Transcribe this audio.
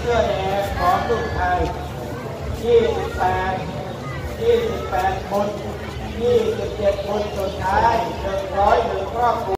สื้อแดงของลูกไทย28 คน27 คนสุดท้าย101ครอบครัว